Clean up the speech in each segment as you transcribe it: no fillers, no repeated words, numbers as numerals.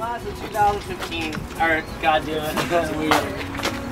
Class of 2015. Alright, God damn it. Weird.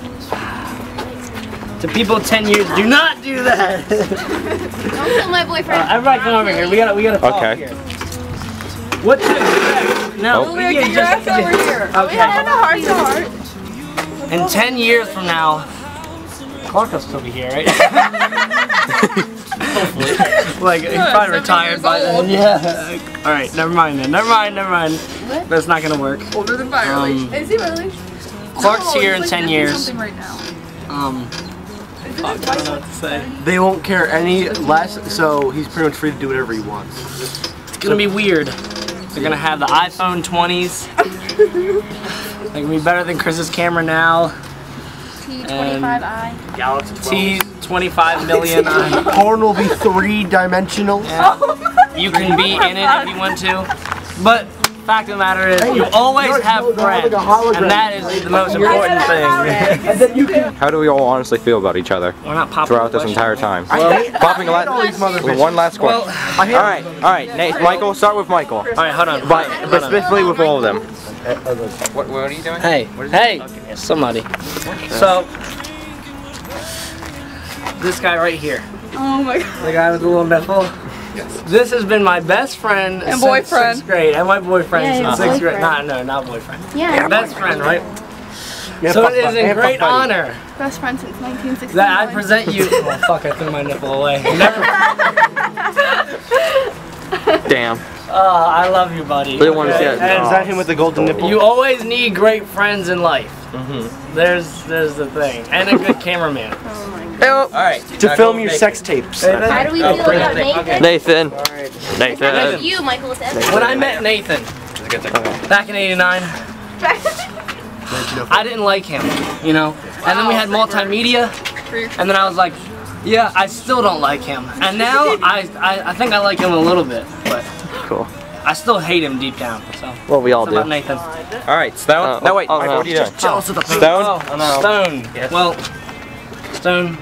To people 10 years, do not do that! Don't kill my boyfriend. Everybody come over here. We gotta talk here. What to expect? No, Oh, get your ass over here. Okay. Yeah, heart to heart. In 10 years from now, Clark will still be here, right? Hopefully. Like, he's probably retired by then. Yeah. Alright, never mind then. Never mind. What? That's not gonna work. Older than Byerly. Is he really? Clark's here in 10 years. Something right now. Fuck, I don't know what to say. They won't care any less, so he's pretty much free to do whatever he wants. It's gonna be weird. They're gonna have the iPhone 20s. They're gonna be better than Chris's camera now. T25i. Galaxy T25 million. Porn will be 3-dimensional. Yeah. You can be in it if you want to. But fact of the matter is, you always have friends, and that is the most important thing. How do we all honestly feel about each other We're not popping throughout this entire time? Popping One last question. Alright, Nate, Michael, start with Michael. Alright, hold on. But specifically with all of them. What are you doing? Hey, somebody. So, this guy right here. Oh my god. The guy with the little nipple. Yes. This has been my best friend and since boyfriend. 6th grade, and my boyfriend since 6th grade. boyfriend. No, not boyfriend. Yeah. Best friend, right? So it is in great honor Best friend since 1969. that I present you. Oh fuck! I threw my nipple away. Never. Damn. Oh, I love you, buddy. We don't want to see it. Is that him with the golden nipple? You always need great friends in life. Mm-hmm. There's the thing, and a good cameraman. Oh my god. Alright. To film your sex tapes. How do we feel about Nathan? Nathan. Nathan. You, Michael, with Evan. When I met Nathan back in '89, I didn't like him, you know. And then we had multimedia, and then I was like, yeah, I still don't like him. And now I think I like him a little bit, but Cool. I still hate him deep down. So. Well, we all What's do. about Nathan? Alright, Stone. No, wait. Michael, what are you doing? Jealous of the Stone? Oh, no. Stone. Yes. Well, Stone.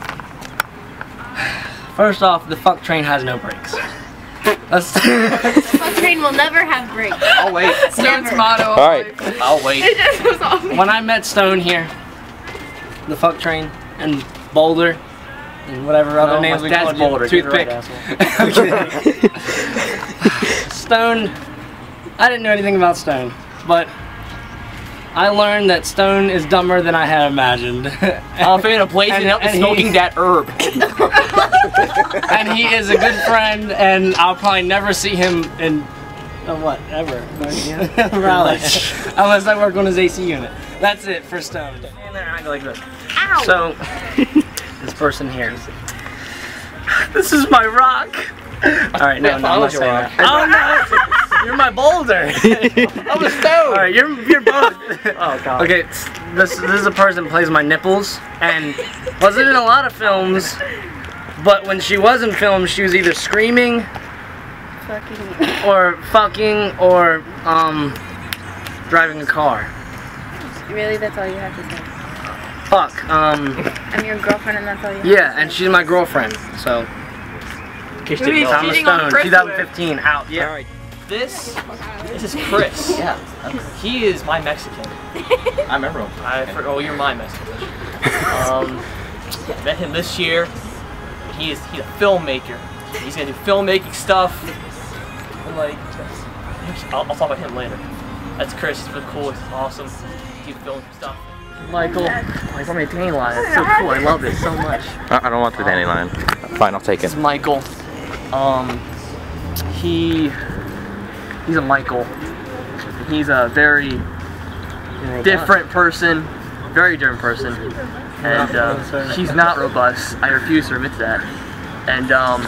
First off, the fuck train has no brakes. Fuck train will never have brakes. I'll wait. Stone's motto. Alright. I'll wait. It just was off me. When I met Stone here, the fuck train, and Boulder, and whatever other names we called you, Boulder. Toothpick. Stone, I didn't know anything about Stone, but I learned that Stone is dumber than I had imagined. I'm in a place and smoking that herb. And he is a good friend, and I'll probably never see him in what ever rally unless I work on his AC unit. That's it for Stone. And then I go like this. Ow. So this person here. This is my rock. All right, no, I'm not saying that. Oh no, you're my boulder. I'm a stone. All right, you're both. Oh god. Okay, this is a person that plays my nipples and wasn't in a lot of films, but when she was in films, she was either screaming, or fucking, or driving a car. Really, that's all you have to say? Fuck. I'm your girlfriend and that's all you have Yeah, and she's my girlfriend, so. Who he's I'm a cheating on Stone. Chris 2015 out. Yeah. Alright. This is Chris. Yeah. He is my Mexican. I remember him. Oh, you're my Mexican. Met him this year. He's a filmmaker. He's gonna do filmmaking stuff. And like, I'll talk about him later. That's Chris. He's really cool. He's awesome. He's film stuff. Michael, he's on my dandelion. It's so cool. I love it so much. I don't want the dandelion. Fine, I'll take This it. is Michael. He's a Michael. He's a very different person, very different person, and he's not robust. I refuse to admit that. And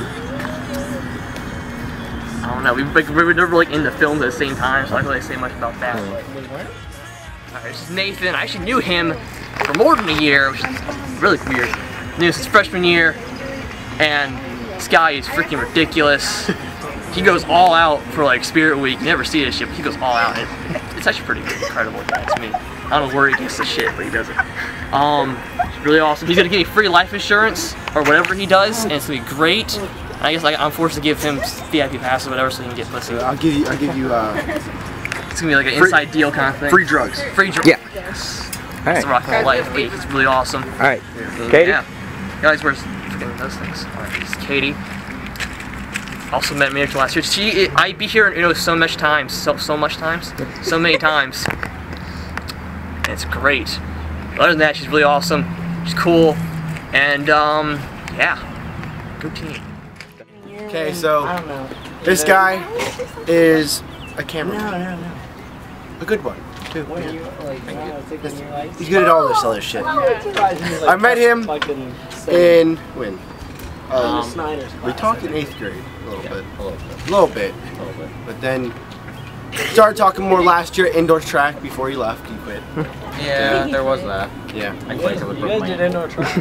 I don't know. We were never like in the films at the same time, so I can't really say much about that. Alright, this is Nathan. I actually knew him for more than a year, which is really weird. Knew him since freshman year, and this guy is freaking ridiculous. He goes all out for like Spirit Week. You never see this shit, but he goes all out. And it's actually pretty incredible to me. I don't know where he gets this shit, but he does it. Really awesome. He's gonna give me free life insurance or whatever he does, and it's gonna be great. And I guess like I'm forced to give him VIP pass or whatever so he can get pussy. I'll give you It's gonna be like an inside deal kind of thing. Free drugs. Free drugs. Yeah. Yes. All It's the right. Rock and Roll Life week. It's really awesome. All right. Katie. Yeah. Guys, where's freaking those things? Alright, this is Katie. Also met me last year. I be here, so much times, so much times, so many times. And it's great. Other than that, she's really awesome. She's cool, and yeah, go team. Okay, so this guy is a cameraman. No. A good one, too. What are you, like, He's good at all this other shit. I met him in when? We talked in 8th grade a little bit. But then started talking more last year. Indoor track before he left. He quit. Yeah, there was that. Yeah. You guys did indoor track.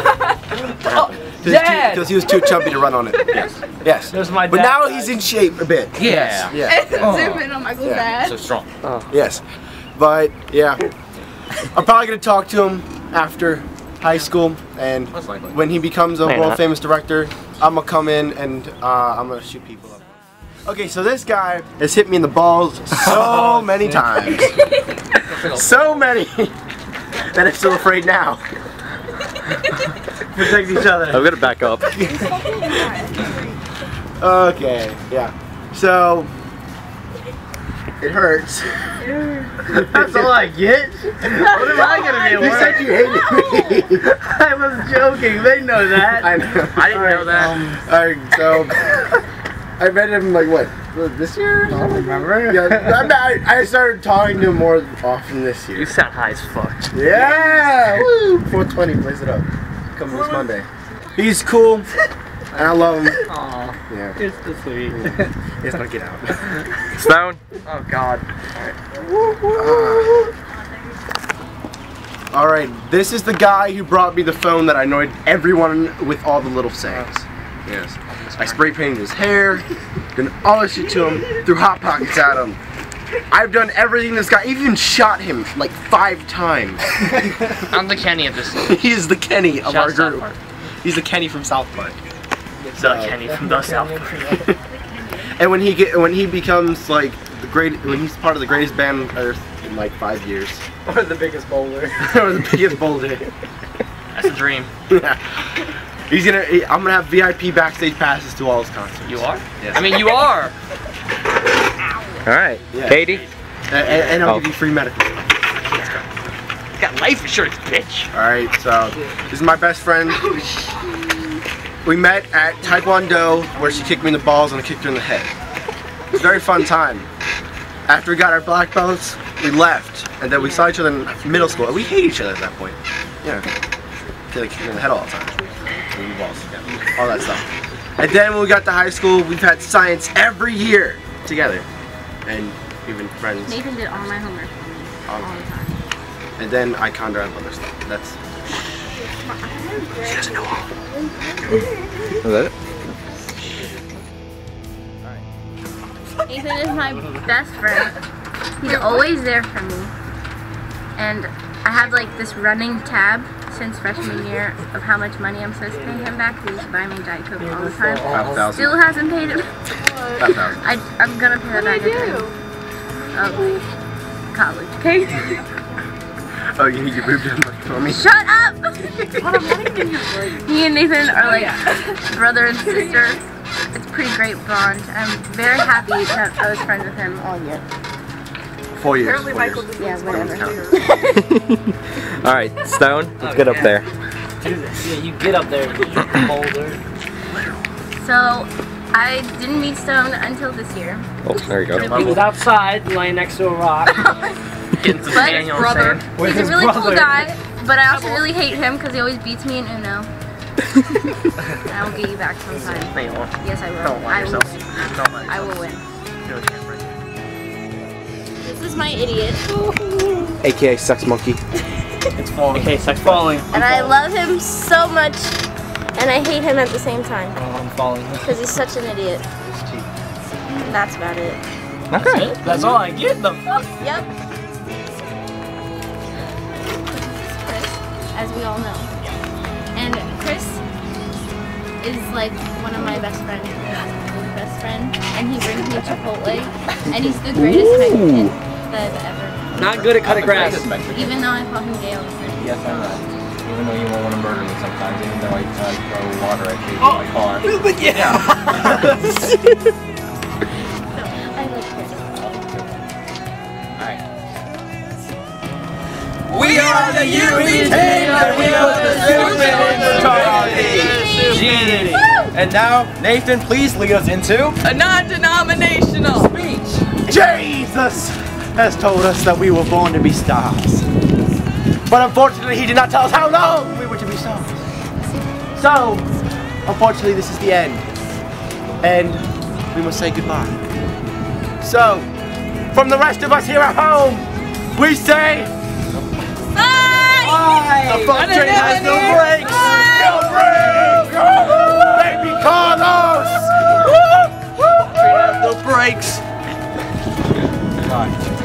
Because he was too chubby to run on it. Yes. There's my dad. But now he's in shape a bit. Yeah. Zoom in on Michael's dad. So strong. Yes. But yeah, I'm probably gonna talk to him after high school, and when he becomes a world famous director, I'm gonna come in and I'm gonna shoot people up. Okay, so this guy has hit me in the balls so many times. So many that I'm still afraid now. Protect each other. I'm gonna back up. Okay, yeah. So it hurts. That's all I get? What am I gonna be? You said you hated me. I was joking. They know that. I know. I didn't know that. Alright, so I met him like what? This year? I don't remember. Yeah, I started talking to him more often this year. You sound high as fuck. Yeah! Woo! 420, blaze it up. Coming this Monday. He's cool, and I love him. Aww. Yeah. It's the sweet. He's gonna get out. Stone. Oh God. Alright, this is the guy who brought me the phone that I annoyed everyone with all the little sayings. Yes. I spray painted his hair, done all this shit to him, threw Hot Pockets at him. I've done everything this guy, even shot him like 5 times. I'm the Kenny of this. He is the Kenny of our South group. Park. He's the Kenny from South Park. The Kenny from the South Park. And when he becomes like when he's part of the greatest band on earth in like 5 years. Or the biggest boulder. Or the biggest boulder. That's a dream. Yeah. I'm gonna have VIP backstage passes to all his concerts. You are? Yes. I mean, you are. All right. Yeah. Katie. And I'll give you free medical. You got life insurance, bitch. Alright, so this is my best friend. We met at Taekwondo where she kicked me in the balls and I kicked her in the head. It was a very fun time. After we got our black belts, we left, and then we saw each other in middle school, and we hate each other at that point. Yeah. Like kicking in the head all the time. In the balls, yeah. All that stuff. And then when we got to high school, we've had science every year together. And we've been friends. Nathan did all my homework for me all the time. And then I conned her on other stuff. That's... She doesn't know all. Was that it? Nathan is my best friend. He's always there for me. And I have like this running tab since freshman year of how much money I'm supposed to pay him back. He used to buy me Diet Coke all the time. 5,000. Still hasn't paid him. 5,000. I'm gonna pay that back at the end of college, okay? Oh, you need your boob done for me? Shut up! Me and Nathan are like brother and sister. It's a pretty great bond. I'm very happy that I was friends with him all year. 4 years. 4 years. Yeah, whatever. All right, Stone. Let's get up there. Do this. Yeah, you get up there, you boulder. So, I didn't meet Stone until this year. Oh, there you go. He was outside, laying next to a rock. Getting some But Daniel brother, saying. With he's a his really cool brother. guy, but I also really hate him because he always beats me in Uno. I will get you back sometime. No, you won't. Yes, I will. Don't lie I will yourself. win. Don't lie I will win. You're a champ right This is my idiot, AKA Sex Monkey. It's falling. Okay, sex falling. and I love him so much, and I hate him at the same time Oh, I'm falling. because he's such an idiot. And that's about it. Okay. That's all I get. The fuck? Yep. Chris, as we all know. And Chris is like one of my best friends. Best friend, and he brings me Chipotle, and he's the greatest Mexican that I've ever met. Not good at cutting grass. Even though I call him gay all the time. Yes, I know. Even though you won't want to murder me sometimes, even though I throw water at you in my car. But yeah. I like Chris. Alright. We are the UBTeam, and we are the stupid. And now, Nathan, please lead us into A non-denominational speech. Jesus has told us that we were born to be stars. But unfortunately, he did not tell us how long we were to be stars. So, unfortunately, this is the end. And we must say goodbye. So, from the rest of us here at home, we say... Bye! The fun train has no brakes! No brakes! Baby Carlos! Train has no brakes. Bye.